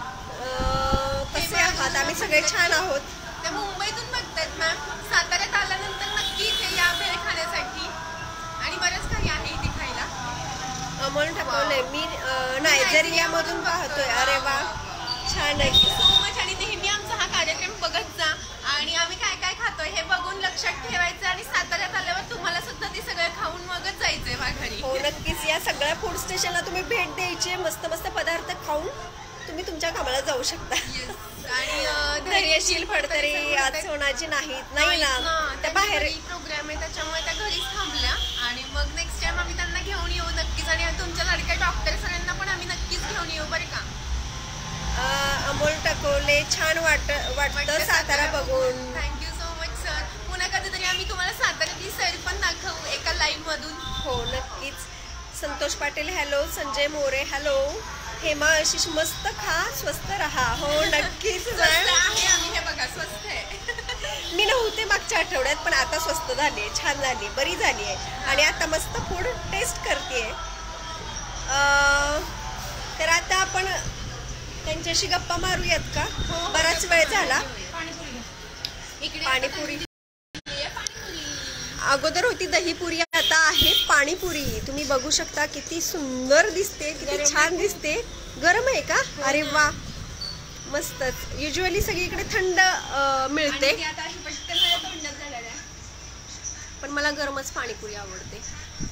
कसे आहात? आम्ही सगळे छान आहोत. त्या मुंबईतून बघतायत मॅम. साताऱ्यात आल्यानंतर नक्की इथे या भेळ खाण्यासाठी आणि बरंच काही आहे इथे खायला. अमोल ठाकवले, मी नायजेरियामधून पाहतोय. अरे वा, छान आहे. So much. आणि नेहमी आमचा हा कार्यक्रम बघत जा आणि आम्ही काय काय खातोय हे बघून लक्षात ठेवायचं आणि साताऱ्यात आल्यावर तुम्हाला सुद्धा ते सगळं खाऊन मगच जायचंय घरी. हो नक्कीच. या सगळ्या फूड स्टेशनला तुम्ही भेट द्यायची. मस्त मस्त पदार्थ खाऊन तुम्ही तुमच्या कामाला जाऊ शकता. आणि धैर्यशील फडतरे आज सोनाची नाहीत. नाही ना, त्या बाहेर प्रोग्राम आहे त्याच्यामुळे त्या घरीच थांबल्या आणि मग नेक्स्ट टाइम आम्ही त्यांना घेऊन येऊ नक्कीच. आणि तुमच्या लाडक्या डॉक्टर सरांना पण आम्ही नक्कीच घेऊन येऊ बरं का. अमोल टकोले, छान वाटतं सातारा बघून. Thank you so much sir. पुन्हा कधीतरी आम्ही तुम्हाला साताऱ्यातली सैर पण दाखवू एका लाईव्ह मधून. हो नक्कीच. संतोष पाटील हॅलो. संजय मोरे हॅलो. हेमा आशिष मस्त खा स्वस्त रहा. हो नक्कीच आहे आम्ही हे बघा स्वस्त आहे. मी नव्हते मागच्या आठवड्यात पण आता स्वस्त झाली, छान झाली, बरी झाली आहे आणि आता मस्त फूड टेस्ट करते. तर आता आपण त्यांच्याशी गप्पा मारूयात का? बराच वेळ झाला. पाणीपुरी अगोदर होती दहीपुरी, आता आहे पाणीपुरी. तुम्ही बघू शकता किती सुंदर दिसते, किती छान दिसते. गरम आहे का? अरे वा, मस्तच. युजली सगळीकडे थंड मिळते पण मला गरमच पाणीपुरी आवडते.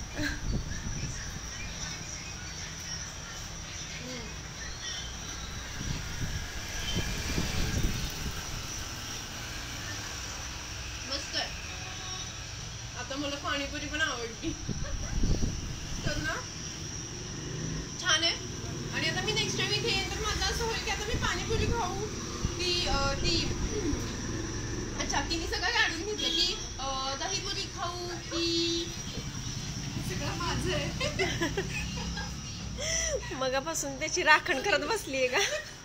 आता मला पाणीपुरी पण आवडली. तर ना छान आहे. आणि आता मी नेक्स्ट टाइम इथे येईन तर माझं असं होईल की आता मी पाणीपुरी खाऊ ती अच्छा तिने सगळं काढून घेतलं की दहीपुरी खाऊ की सगळं माझं आहे. मगापासून त्याची राखण करत बसली आहे का?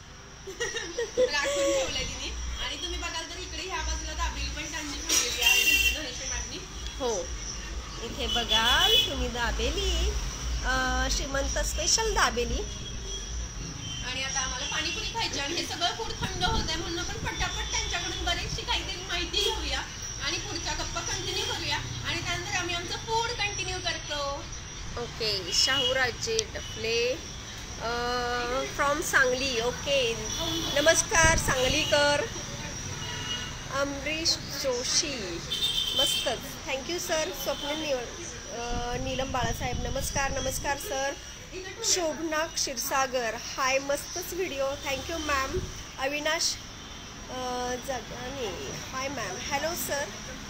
राखून ठेवलंय तिने. आणि तुम्ही बघाल तर इकडे ह्या बाजूला दाबेली पण त्यांनी ठेवलेली आहे. हो इथे बघाल तुम्ही दाबेली, श्रीमंत स्पेशल दाबेली. आणि आता आम्हाला पाणीपुरी खायची आणि हे सगळं फूड थंड होत आहे म्हणून आपण पटापट त्यांच्याकडून बरेचशी काहीतरी माहिती घेऊया आणि पुढच्या गप्पा कंटिन्यू करूया आणि त्यानंतर आम्ही आमचं फूड कंटिन्यू करतो. Okay. Shahuraje Dafle from Sangli. Okay, नमस्कार सांगलीकर. अमरीश जोशी मस्तच, थँक्यू सर. स्वप्नील नीलम बाळासाहेब नमस्कार. नमस्कार सर. शोभना क्षीरसागर हाय, मस्तच video, thank you ma'am. Avinash Jagane hi ma'am. Hello sir.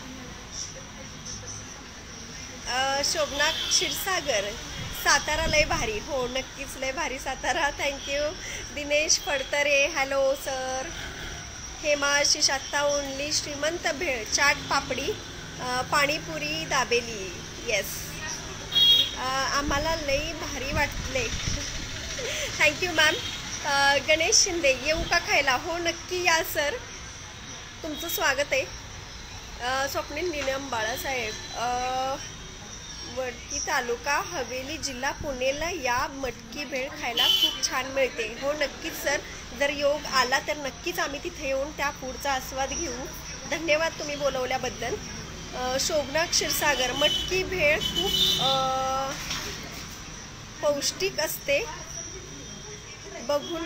Shobhana Kshirsagar Satara लय भारी. हो नक्कीच लय भारी Satara, thank you. Dinesh Phadtare hello sir. Hema Ashish आत्ता ओनली श्रीमंत भेळ, चाट पापडी, पाणीपुरी दाबेली. येस, आम्हाला लई भारी वाटले. Thank you ma'am. गणेश शिंदे येऊ का खायला? हो नक्की या सर, तुमचं स्वागत आहे. स्वप्नील नीलम बाळासाहेब वडकी तालुका हवेली जिल्हा पुणेला या मटकी भेळ खायला खूप छान मिळते. हो नक्कीच सर, जर योग आला तर नक्कीच आम्ही तिथे येऊन त्या फूडचा आस्वाद घेऊ. धन्यवाद तुम्ही बोलवल्याबद्दल. शोभना क्षीरसागर मटकी भेळ खूप पौष्टिक असते, बघूनच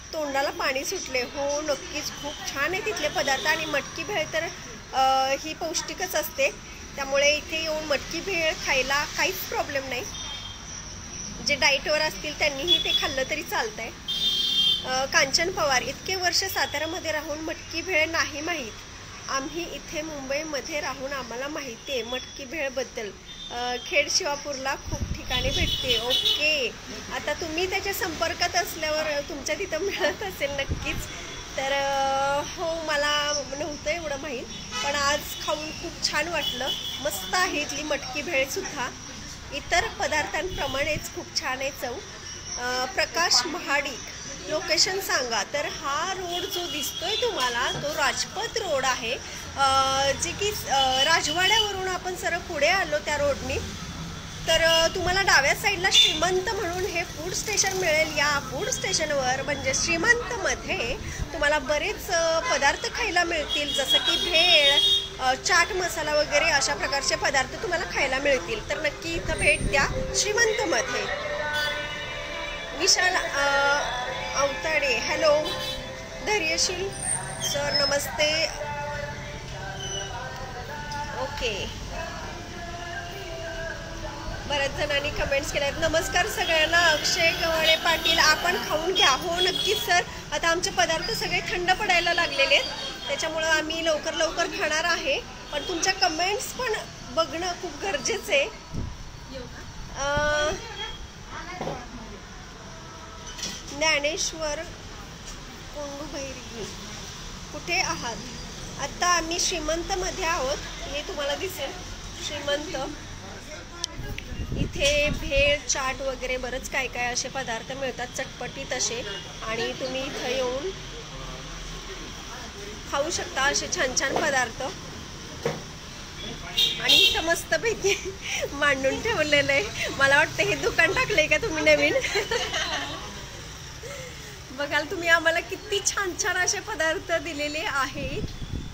तोंडाला पाणी सुटले. हो नक्कीच, खूप छान आहे तिथले पदार्थ. आणि मटकी भेळ तर ही पौष्टिकच असते, त्यामुळे इथे येऊन मटकी भेळ खायला काहीच प्रॉब्लेम नाही. जे डाएटवर असतील त्यांनीही ते खाल्लं तरी चालतं आहे. कांचन पवार, इतके वर्ष साताऱ्यामध्ये राहून मटकी भेळ नाही माहीत. आम्ही इथे मुंबईमध्ये राहून आम्हाला माहिती आहे मटकी भेळबद्दल. खेड शिवापूरला खूप ठिकाणी भेटते. ओके, आता तुम्ही त्याच्या संपर्कात असल्यावर तुमच्या तिथं मिळत असेल नक्कीच. तर हो, मला नव्हतं एवढं माहीत, पण आज खाऊन खूप छान वाटलं. मस्त आहे इथली मटकी भेळसुद्धा, इतर पदार्थांप्रमाणेच खूप छान आहे चव. प्रकाश महाडिक, लोकेशन सांगा. तर हा रोड जो दिसतोय तुम्हाला तो राजपथ रोड आहे, जे की राजवाड्यावरून आपण सरळ पुढे आलो त्या रोडनी तर तुम्हाला डाव्या साईडला श्रीमंत म्हणून हे फूड स्टेशन मिळेल. या फूड स्टेशनवर म्हणजे श्रीमंतमध्ये तुम्हाला बरेच पदार्थ खायला मिळतील, जसं की भेळ, चाट मसाला वगैरे अशा प्रकारचे पदार्थ तुम्हाला खायला मिळतील. तर नक्की इथं भेट द्या श्रीमंतमध्ये. विशाल अवताडे, हॅलो. धैर्यशील सर, नमस्ते. ओके, बऱ्याच जणांनी कमेंट्स केल्यात. नमस्कार सगळ्यांना. अक्षय गव्हाणे पाटील, आपण खाऊन घ्या. हो नक्कीच सर, आता आमचे पदार्थ सगळे थंड पडायला लागलेले आहेत, त्याच्यामुळं आम्ही लवकर लवकर खाणार आहे. पण तुमच्या कमेंट्स पण बघणं खूप गरजेचं आहे. ज्ञानेश्वर कोंडूभैरी, कुठे आहात? आत्ता आम्ही श्रीमंतमध्ये आहोत, हे तुम्हाला दिसेल श्रीमंत. इथे भेळ, चाट वगैरे बरंच काय काय असे पदार्थ मिळतात, चटपटीत असे, आणि तुम्ही इथं येऊन खाऊ शकता असे छान छान पदार्थ. आणि इथं मस्तपैकी मांडून ठेवलेलं आहे. मला वाटतं हे दुकान टाकलंय का तुम्ही नवीन? बघाल तुम्ही, आम्हाला किती छान छान असे पदार्थ दिलेले आहेत.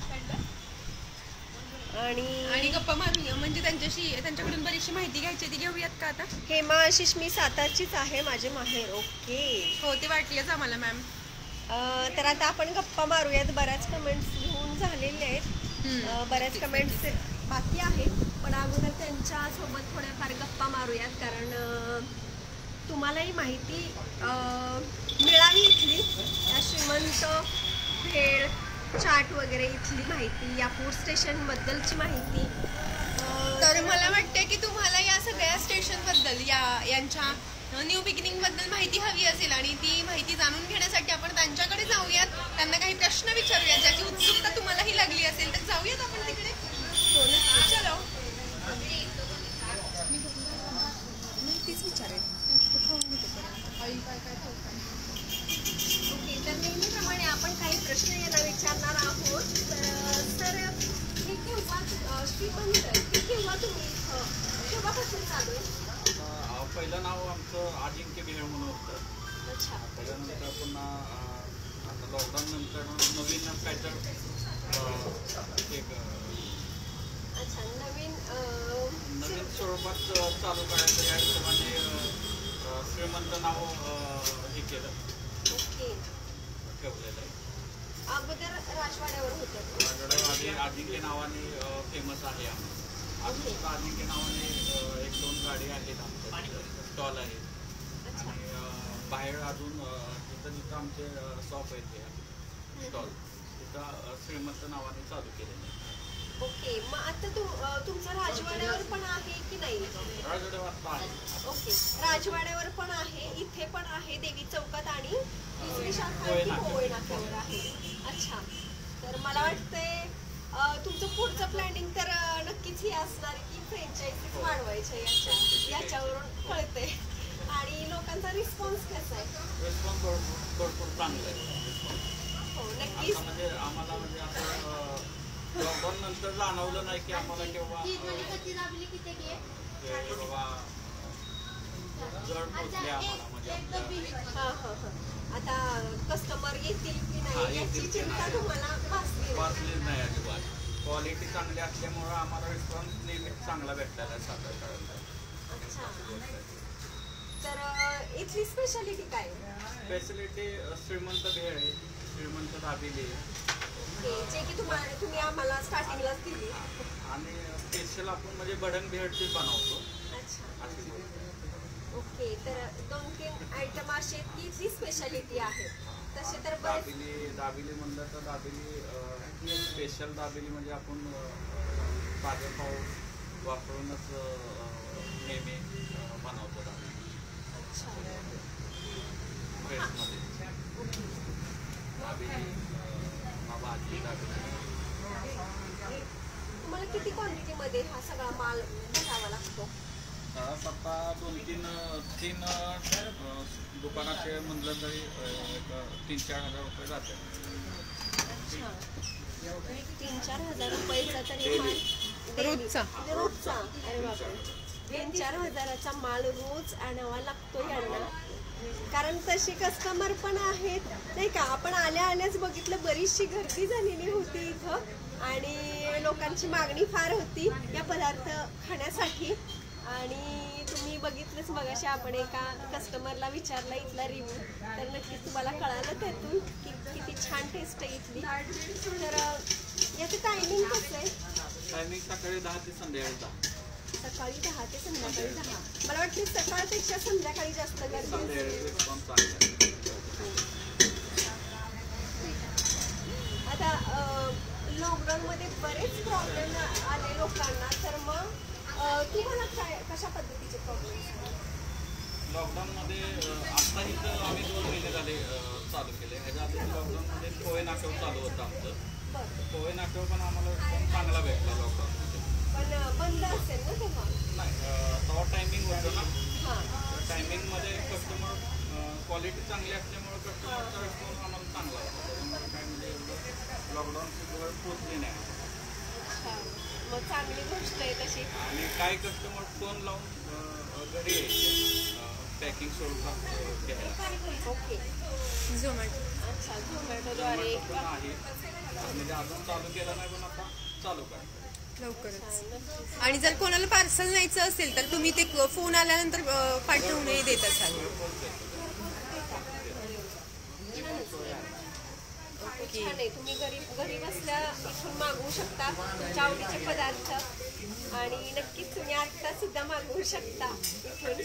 आणि गप्पा मारूया, म्हणजे त्यांच्याकडून बरीचशी माहिती घ्यायची, ती घेऊयात का आता? हेमा आशिष, मी सातारचीच आहे, माझे माहेर. ओके, हो ते वाटलेच आम्हाला मॅम. तर आता आपण गप्पा मारूयात. बऱ्याच कमेंट्स घेऊन झालेले आहेत, बऱ्याच कमेंट्स बाकी आहेत, पण अगोदर त्यांच्यासोबत थोड्याफार गप्पा मारूयात, कारण तुम्हालाही माहिती मिळावी इथली या श्रीमंत भेळ, चाट वगैरे इथली माहिती, या फूड स्टेशन बद्दलची माहिती. तर मला वाटते की तुम्हाला या सगळ्या स्टेशन बद्दल, यांच्या न्यू बिगिनिंग बद्दल माहिती हवी असेल, आणि ती माहिती जाणून घेण्यासाठी आपण त्यांच्याकडे जाऊयात, त्यांना काही प्रश्न विचारूयात, ज्याची उत्सुकता तुम्हालाही लागली असेल. तर जाऊयात आपण तिकडे. चलो, तीच विचारेल. ओके, तर नेहमीप्रमाणे आपण काही प्रश्न यांना विचारणार आहोत. तर सर, हे केव्हा श्रीमंत, हे केव्हा तुम्ही केव्हापासून चालू आहे? पहिलं नाव आमचं अजिंक्य भेळ म्हणून होतं. अच्छा. त्याच्यानंतर पुन्हा आता लॉकडाऊन नंतर नवीन काहीतरी एक अच्छा, नवीन स्वरूपात चालू करायचं या हिशोबाने श्रीमंत नाव हे केलं. ओके, ठेवलेलं आहे. अगोदर राजवाड्यावर होतं. राजवाड्यावर अजिंक्य नावाने फेमस आहे. अजून सुद्धा अजिंक्य नावाने 1-2 गाडी आहेत, आमच्या स्टॉल आहेत, आणि बाहेर अजून जिथं आमचे शॉप आहेत ते स्टॉल, तिथं श्रीमंत नावाने चालू केलेलं आहे. ओके, मग आता तुमचं राजवाड्यावर पण आहे की नाही? राजवाड्यावर आहे. ओके, राजवाड्यावर पण आहे, इथे पण आहे देवी चौकात, आणि दुसरी शाखा होय नाक्यावर आहे. अच्छा, तर मला वाटतंय तुमचं पुढचं प्लॅनिंग तर नक्कीच हे असणार की फ्रँचायझी वाढवायच्या याच्यावरून कळते. आणि लोकांचा रिस्पॉन्स कसा आहे? रिस्पॉन्स भरपूर चांगला आहे. हो नक्कीच. म्हणजे आम्हाला म्हणजे असं लॉकडाऊन नंतर जाणवलं नाही की आम्हाला केव्हा बाबा जड पोचले आम्हाला, म्हणजे आता कस्टमर येतील की नाही याची चिंता तुम्हाला वाचलीच नाही अजिबात. क्वालिटी चांगली असल्यामुळं आम्हाला रिस्पॉन्स नेहमीच चांगला भेटलेला आहे सातारकरांना. अच्छा, तर इथली स्पेशालिटी काय? स्पेशलिटी श्रीमंत भेळ आहे, श्रीमंत दाबेली जे की तुम्ही आम्हाला स्टार्टिंगलाच दिली. आणि स्पेशल आपण म्हणजे बडन भेळची बनवतो. अच्छा, ओके. तर 2-3 आयटम असे की इथली स्पेशालिटी आहे. तसे तर दाबेली म्हणलं तर दाबेली स्पेशल दाबेली म्हणजे आपण ताजे पाव वापरूनच नेहमी बनवतो दाबेली. ब्रेडमध्ये दाबेली भाजी दाबेली. तुम्हाला किती क्वांटिटीमध्ये हा सगळा माल भरावा लागतो? आता 2-3 दुकानाचे म्हणलं तरी 3-4 हजार रुपये जाते. 3-4 हजार रुपयाचा तरी माल रोजचा. अरे बापरे, 3-4 हजाराचा माल रोज आणावा लागतो यांना. कारण तसे कस्टमर पण आहेत नाही का. आपण आल्याच बघितलं बरीचशी गर्दी झालेली होती इथं आणि लोकांची मागणी फार होती या पदार्थ खाण्यासाठी. आणि तुम्ही बघितलंच मगाशी आपण एका कस्टमरला विचारला इथला रिव्ह्यू, तर नक्कीच तुम्हाला कळालं त्यातून की किती छान टेस्ट आहे इथली. तर याचं टायमिंग कसं आहे? टायमिंग सकाळी 10 ते संध्याकाळी 10. सकाळी 10 ते संध्याकाळी 10. मला वाटतं सकाळपेक्षा संध्याकाळी जास्त गर्दी असते. आता लॉकडाऊनमध्ये बरेच प्रॉब्लेम आले लोकांना, तर मग तुम्हाला काय कशा पद्धतीचे प्रॉब्लेम? लॉकडाऊनमध्ये आत्ता इथं आम्ही 2 महिने झाले चालू केले. ह्याच्या आधी लॉकडाऊनमध्ये पोहे नाश्ता चालू होतं आमचं. पोहे नाश्ता पण आम्हाला चांगला भेटला लॉकडाऊनमध्ये. पण बंद असेल ना तेव्हा? नाही, तेव्हा टायमिंग होतं ना. टायमिंगमध्ये कस्टमर क्वालिटी चांगली असल्यामुळे कस्टमरचा रिस्पॉन्स आम्हाला चांगला होता. त्याच्यामुळे काय म्हणजे लॉकडाऊनची पोचली नाही. मग चांगली गोष्ट आहे तशी. आणि काही कस्टमर फोन लावून घरी पॅकिंग स्वरूपात घ्यायला. ओके. झोमॅटो. अच्छा, झोमॅटोद्वारे पण आहे म्हणजे अजून चालू केलं नाही, पण आता चालू करा लवकरच. आणि जर कोणाला पार्सल न्यायचं असेल तर तुम्ही ते फोन आल्यानंतर पाठवूनही देत असाल? छान आहे. तुम्ही घरी बसल्या इथून मागवू शकता तुमच्या आवडीचे पदार्थ आणि नक्कीच तुम्ही आता सुद्धा मागवू शकता इथून.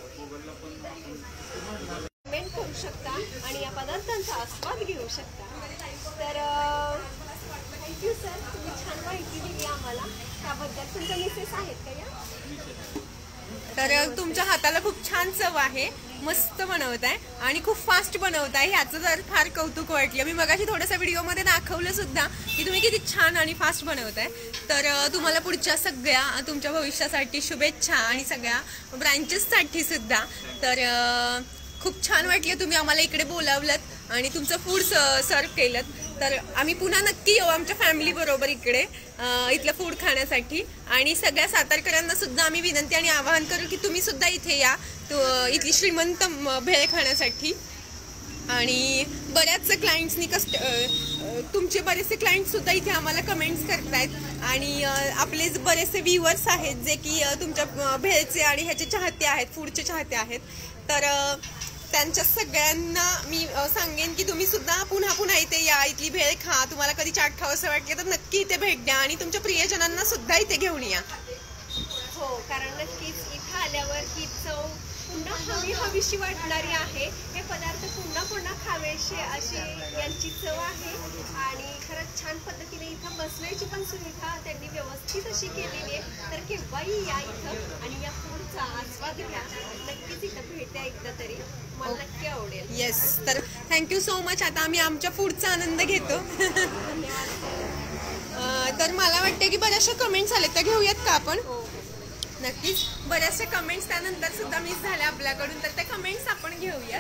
पेमेंट करू शकता आणि या पदार्थांचा आस्वाद घेऊ शकता. तर थँक्यू सर, तुम्ही छान माहिती दिली आम्हाला त्याबद्दल. तुमच्या मिसेस आहेत का या? तर तुमच्या हाताला खूप छान चव आहे, मस्त बनवत आहे आणि खूप फास्ट बनवत आहे. ह्याचं तर फार कौतुक वाटलं. मी मगाशी थोडंसं व्हिडिओमध्ये दाखवलं सुद्धा की तुम्ही किती छान आणि फास्ट बनवत आहे. तर तुम्हाला पुढच्या सगळ्या तुमच्या भविष्यासाठी शुभेच्छा आणि सगळ्या ब्रँचेससाठी सुद्धा. तर खूप छान वाटलं तुम्ही आम्हाला इकडे बोलावलं आणि तुमचं फूड सर्व केलं. तर आम्ही पुन्हा नक्की येऊ आमच्या फॅमिली बरोबर इकडे इथलं फूड खाण्यासाठी. आणि सगळ्या सातारकरांना सुद्धा आम्ही विनंती आणि आवाहन करू की तुम्ही सुद्धा इथे या इथली श्रीमंत भेळ खाण्यासाठी. आणि बऱ्याच क्लायंट्सनी तुमचे बरेचसे क्लायंट सुद्धा इथे आम्हाला कमेंट्स करतायत आणि आपले बरेचसे व्ह्युअर्स आहेत जे की तुमच्या भेळचे आणि ह्याचे चाहते आहेत, फूडचे चाहते आहेत. तर त्यांच्या सगळ्यांना मी सांगेन की तुम्ही सुद्धा पुन्हा इथे या, इथली भेळ खा. तुम्हाला कधी चाट खावं असं वाटलं तर नक्की इथे भेट द्या आणि तुमच्या प्रियजनांना सुद्धा इथे घेऊन या. हो, कारण नक्कीच इथं आल्यावर ही चव पुन्हा हवीशी वाटणारी आहे. हे पदार्थ पुन्हा खावेसे अशी यांची चव आहे. आणि खरंच छान पद्धतीने इथं बसण्याची पण सुविधा त्यांनी व्यवस्थित अशी केलेली आहे. तर केव्हाही या इथं आणि या फूडचा आस्वाद घ्या. नक्कीच इथं भेट द्या एकदा तरी, मला नक्की आवडेल. येस, तर थँक्यू सो मच. आता आम्ही आमच्या फूडचा आनंद घेतो. तर मला वाटतं की बऱ्याचशा कमेंट्स आले, त्या घेऊयात का आपण? नक्कीच बऱ्याचशा कमेंट्स त्यानंतर सुद्धा मिस झाल्या आपल्याकडून, तर त्या कमेंट्स आपण घेऊयात.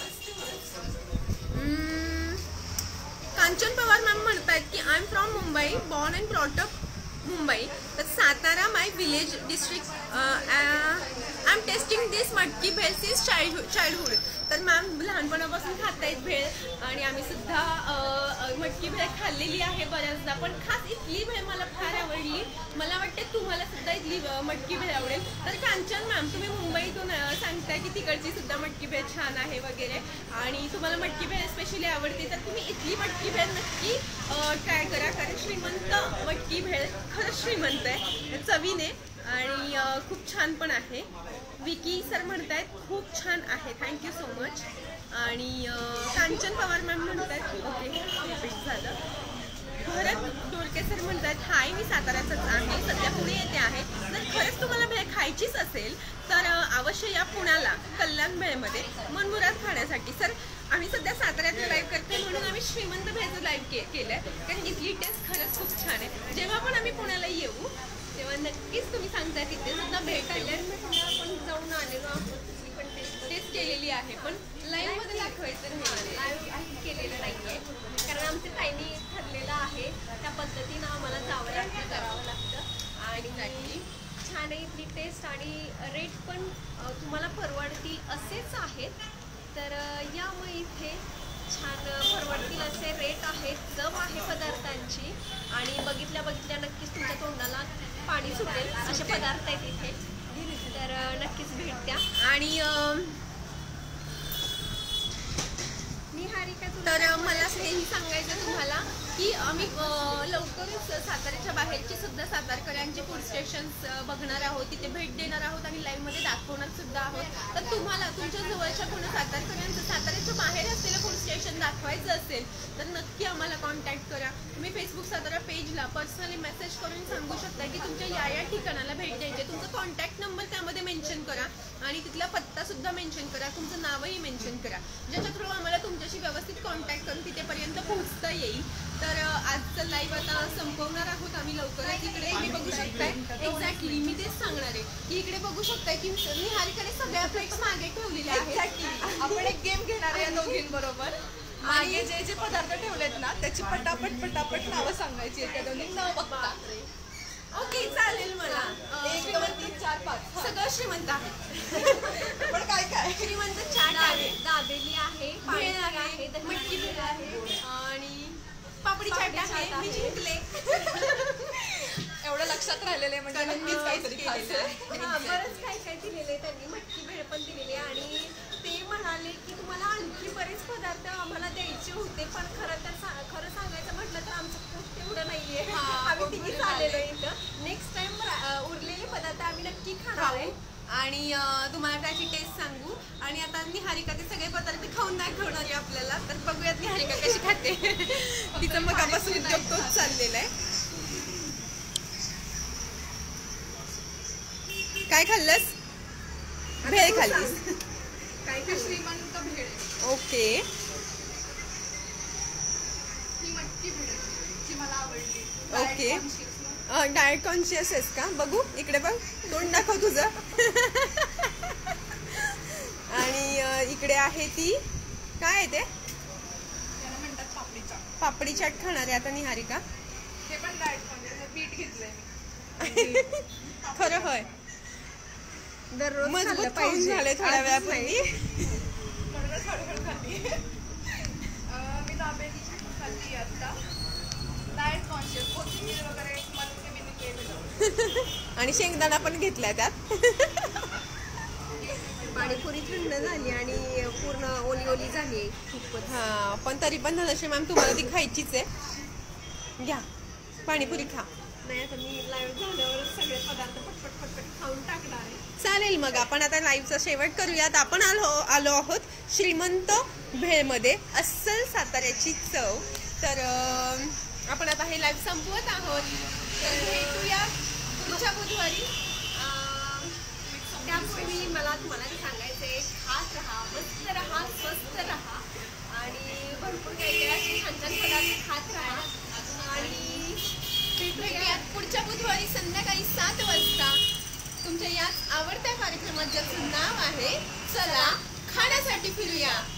कांचन पवार मॅम म्हणतात की I am from Mumbai, born and brought up Mumbai, तर Satara my village district. I am testing this matki bhel since childhood. तर मॅम लहानपणापासून खातायत भेळ आणि आम्ही सुद्धा मटकी भेळ खाल्लेली आहे बऱ्याचदा, पण खास इथली भेळ मला फार आवडली. मला वाटते तुम्हाला सुद्धा इथली मटकी भेळ आवडेल. तर कांचन मॅम, तुम्ही मुंबईतून सांगताय की तिकडची सुद्धा मटकी भेळ छान आहे वगैरे आणि तुम्हाला मटकी भेळ स्पेशली आवडते, तर तुम्ही इथली मटकी भेळ नक्की ट्राय करा, कारण श्रीमंत मटकी भेळ खरंच श्रीमंत आहे चवीने आणि खूप छान पण आहे. विकी सर म्हणतायत खूप छान आहे, थँक्यू सो मच. आणि कांचन पवार मॅम म्हणतायत ओके रिपीट झालं. भरत डोलके सर म्हणतात हाय, मी साताऱ्याचाच आहे, सध्या पुणे येते आहे. जर खरंच तुम्हाला भेळ खायचीच असेल तर अवश्य या पुण्याला कल्याण भेळमध्ये मनमुराद खाण्यासाठी. सर आम्ही सध्या साताऱ्याचं लाईव्ह करते म्हणून आम्ही श्रीमंत भेळचं लाईव्ह केलंय, कारण इथली टेस्ट खरंच खूप छान आहे. जेव्हा पण आम्ही पुण्याला येऊ तेव्हा नक्कीच तुम्ही सांगताय तिथे सुद्धा भेळ कल्याण आपण जाऊन आलेलो आहोत, पण टेस्ट केलेली आहे, पण लाईव्ह मध्ये दाखवायचं नाही, लाईव्ह केलेलं नाहीये, कारण आमच्या ताईंनी ठरलेलं आहे त्या पद्धतीनं आम्हाला जावं लागतं, करावं लागतं. आणि छान आहे इथली टेस्ट आणि रेट पण तुम्हाला परवडतील असेच आहेत. तर यामुळे इथे छान परवडतील असे रेट आहेत, चव आहे पदार्थांची आणि बघितल्या नक्कीच तुमच्या तोंडाला पाणी सुटेल असे पदार्थ आहेत इथे, तर नक्कीच भेट द्या. आणि तर मला हेही सांगायचं तुम्हाला की आम्ही लवकरच साताऱ्याच्या बाहेरची सुद्धा सातारकरांची फूड स्टेशन्स बघणार आहोत, तिथे भेट देणार आहोत आणि लाईव्हमध्ये दाखवणार सुद्धा आहोत. तर तुम्हाला तुमच्या जवळच्या कोणी सातारकरांचं साताऱ्याच्या बाहेर असलेलं फूड स्टेशन दाखवायचं असेल तर नक्की आम्हाला कॉन्टॅक्ट करा. तुम्ही फेसबुक सातारा पेजला पर्सनली मेसेज करून सांगू शकता की तुमच्या या ठिकाणाला भेट द्यायची, तुमचा कॉन्टॅक्ट नंबर त्यामध्ये मेन्शन करा आणि तिथला पत्ता सुद्धा मेन्शन करा, तुमचं नावही मेन्शन करा, ज्याच्या थ्रू आम्हाला तुमच्याशी व्यवस्थित कॉन्टॅक्ट करून तिथेपर्यंत पोहोचता येईल. तर आजचं लाईव्ह आता संपवणार आहोत आम्ही लवकरच. इकडे मी बघू शकताय एक्झॅक्टली मी तेच सांगणार आहे की इकडे बघू शकताय की निहारीकडे सगळ्या प्लेट्स मागे ठेवलेल्या आहेत. आपण एक गेम घेणार आहे या दोघींबरोबर. मागे जे जे पदार्थ ठेवलेत ना त्याची पटापट नावं सांगायची, एका दोन्ही नाव बघता. ओके चालेल. मला 1 2 3 4 5 सगळं श्रीमंत आहे. पण काय श्रीमंत चाट आहे, दाबेली आहे, भेळ आहे, मटकी भेळ आहे आणि पापडी चाट आहे. मी जिंकले. एवढं लक्षात राहिलेलं आहे म्हणजे नक्कीच काहीतरी खायचं. बरंच काय दिलेले त्यांनी, मटकी भेळ पण दिलेली आणि ते म्हणाले की तुम्हाला आणखी बरेच पदार्थ आम्हाला द्यायचे होते, पण खरं सांगायचं म्हटलं तर आमचं खूप तेवढं नाहीये. आम्ही तिघीच आलेलो इथं. नेक्स्ट टाइम उरलेले पदार्थ आम्ही नक्की खाणार आहे आणि तुम्हाला त्याची टेस्ट सांगू. आणि आता निहारिका ते सगळे पदार्थ खाऊन दाखवणार आहे आपल्याला, तर बघूयात निहारिका कशी खाते. तिचं मगापासून उद्योग तोच चाललेला आहे. काय खाल्लंस? भेळ खाल्लीस? काय श्रीमंत भेळ. ओके. ही मटकी भेळ जी मला आवडली. ओके. डाएट कॉन्शियस आहेस का? बघू इकडे बघ, तोंड दाखव तुझं. आणि इकडे आहे ती काय आहे ते त्याला म्हणतात पापडी चाट. पापडी चाट खाणार आहे आता निहारिका. हे पण डाएट म्हणजे पीठ घेतलंय मी. खरं होय, दररोज मजबूत खाऊन झाले थोड्या वेळापूर्वी. म्हणूनच हळूहळू खाल्ली. मी दाबेली खाल्ली आता. डाएट कॉन्शियस, कोथिंबीर वगैरे मनुके बिनुके केलं आणि शेंगदाणा पण घेतलाय त्यात. पाणीपुरी थंड झाली आणि पूर्ण ओली झाली खूपच. हा, पण तरी पण धनश्री मॅम तुम्हाला ती खायचीच आहे. घ्या पाणीपुरी खा. नाही आता मी लाईव्ह झाल्यावर सगळे पदार्थ पटपट खाऊन टाकणार आहे. चालेल, मग आपण आता लाईव्हचा शेवट करूयात. आपण आलो आहोत श्रीमंत भेळमध्ये, अस्सल साताऱ्याची चव. तर आपण आता हे लाईव्ह संपवत आहोत. तर भेटूया पुढच्या बुधवारी. त्यापूर्वी मला तुम्हाला सांगायचंय, खात राहा, मस्त राहा, स्वस्त राहा आणि भरपूर काही असे छान पदार्थ खात राहा. आणि भेटूयात पुढच्या बुधवारी संध्याकाळी 7 वाजता तुमच्या याच आवडत्या कार्यक्रमात ज्याचं नाव आहे चला खाण्यासाठी फिरूया.